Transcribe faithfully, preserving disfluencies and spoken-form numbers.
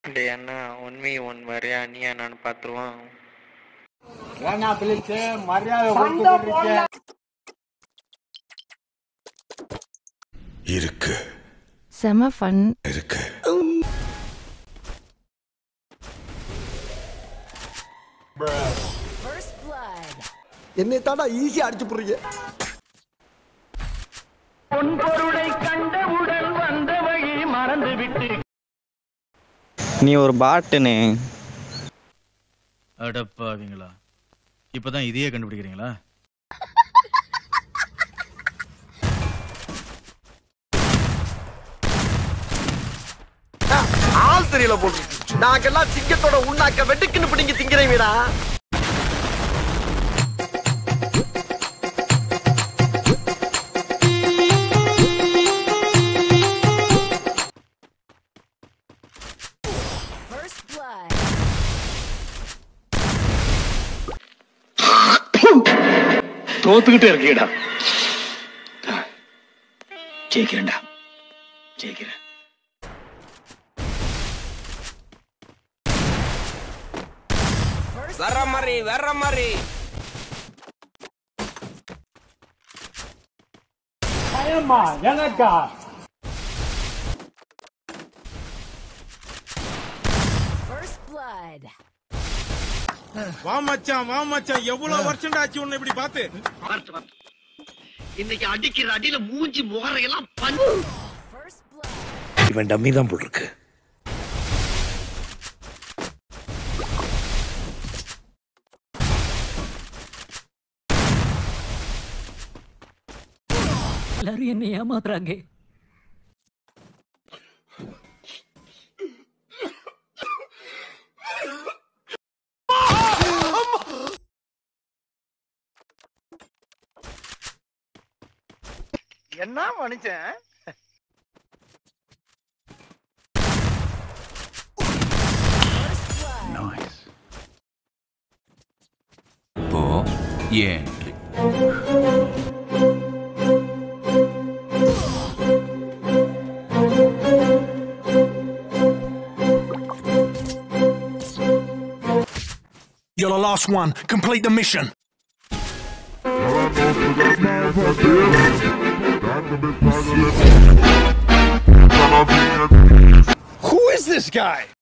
டே அண்ணா உண்மை ஒன் வரையா நீயா நான் பார்த்துருவான். ஏன்னா பிள்ளைக்கு மரியாதை கொடுத்து இருக்கு செம ஃபன் இருக்கு. என்னை தாண்டா ஈஸியா அடிச்சு போடுறீங்க. பொன்பொருளை கண்டவுடன் வந்த வழி மறந்து விட்டு நீ ஒரு பாட்டுனே. அடப்பாவீங்களா, இப்பதான் இதையே கண்டுபிடிக்கிறீங்களா? ஆள் தெரியல போட்டு நாங்கெல்லாம் சிங்கத்தோட உண்ணாக்க வெட்டுக்குன்னு பிடிங்க திங்கிறீங்கடா. தோத்துக்கிட்டே இருக்கீடா. ஜெயிக்கிறேன்டா, ஜெயிக்கிறேன். வர மாதிரி வர மாதிரி எனக்கா வா மச்சான் வா மச்சான், எவ்வளவு வருஷம் ஆச்சு உன்னை இப்படி பார்த்து. இன்னைக்கு அடிக்கிற அடியில மூஞ்சி முகரையெல்லாம் இவன் டம்மி தான் போல் இருக்கு. எல்லாரும் என்ன ஏமாத்துறாங்க. என்ன மனுஷன் இப்போ ஏன் You're the last one. Complete the mission. Who is this guy?